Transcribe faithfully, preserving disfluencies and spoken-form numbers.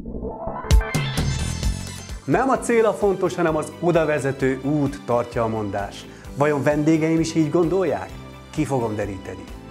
Nem a cél a fontos, hanem az odavezető út, tartja a mondás. Vajon vendégeim is így gondolják? Ki fogom deríteni.